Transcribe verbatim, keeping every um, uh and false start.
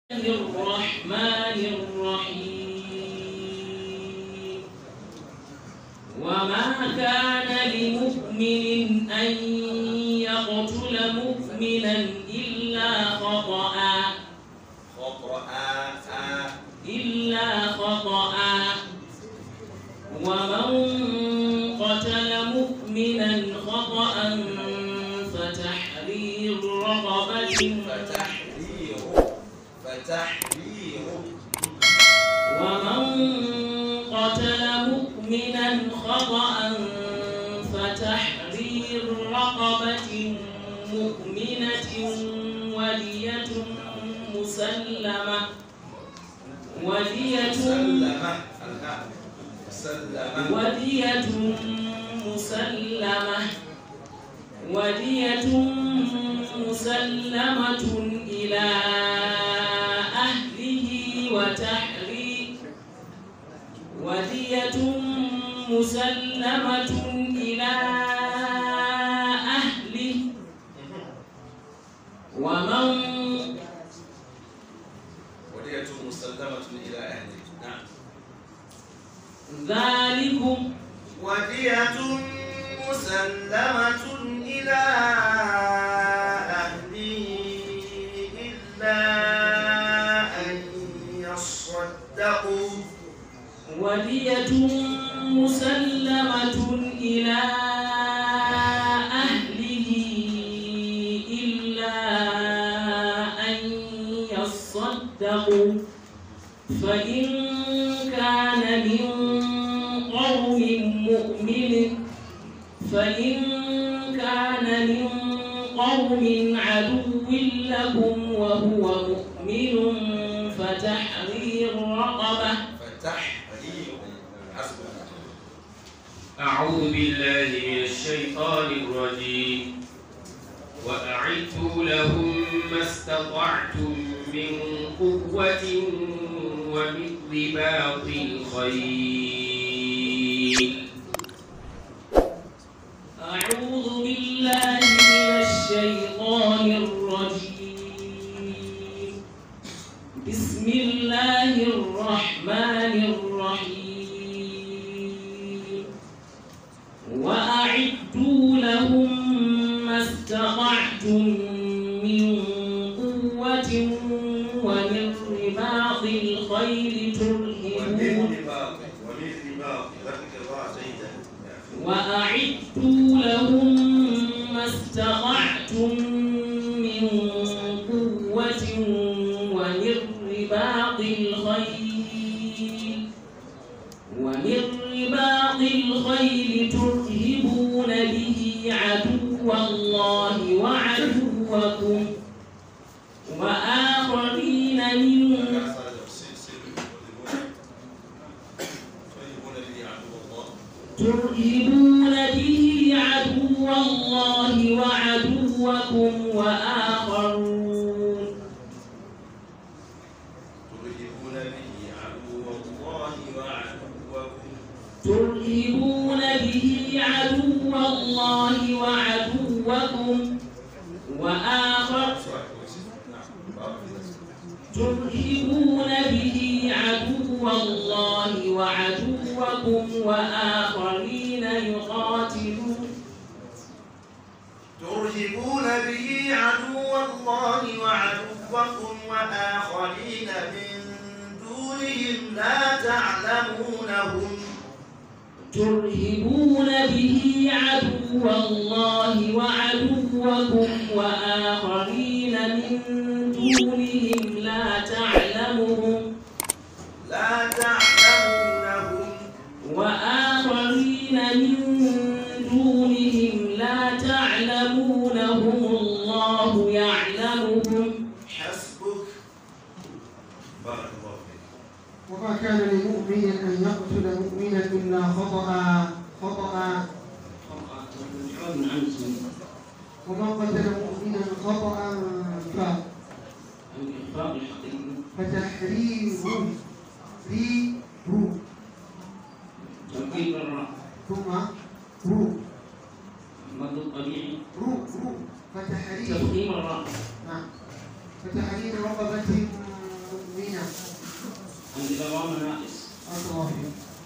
الرحمن الرحيم وما كان لمؤمن أن يقتل مؤمنا إلا خطأ إلا خطأ ومن قتل مؤمنا خطأ فتحرير رقبة فتحرير ومن قتل مؤمنا خطأ فتحرير رقبة مؤمنة ودية مسلمة ودية ودية مسلمة ودية مسلمة إلى أهله وتحرير ودية مسلمة إلى أهله ومن ودية مسلمة إلى أهله. نعم. ذلكم ودية مسلمة إلى أهله إلا أن يصدقوا ودية مسلمة إلى أهله إلا أن يصدقوا فإن كان من قوم مؤمن فإن كان من قوم عدو لكم وهو مؤمن فتحرير رقبة فتحرير حسبنا. أعوذ بالله من الشيطان الرجيم وأعدوا لهم ما استطعتم من قوة ومن رباط الخيل. أعوذ بالله من الشيطان الرجيم بسم الله الرحمن الرحيم وأعدوا لهم ما استطعتم من قوة ومن رباط الخيل ترهبون وأعدوا لهم ما استطعتم من قوة ومن رباط الخيل ومن رباط الخيل ترهبون به عدو الله وعدوكم وآخرين من ترهبون به عدو الله وعدوكم وآخرون ترهبون به عدو الله وعدوكم ترهبون به عدو الله وعدوكم وآخر ترهبون به عدو الله وعدوكم وآخرين يقاتلون ترهبون به عدو الله وعدوكم وآخرين من دونهم لا تعلمونهم ترهبون به عدو الله وعدوكم وآخرين من دونهم لا تعلمهم لا تعلمونهم وآخرين من دونهم لا تعلمونهم الله يعلمهم حسبك. بارك الله فيك. وما كان لمؤمن أن يقتل مؤمنا إلا خطأ خطأ ومن قتل مؤمنا خطأ فتحرير ري رو ثم رو مد الطبيعي رو رو فتحرير تفخيم الراء نعم فتحرير رقبة عندي بقى ناقص. بارك الله فيك.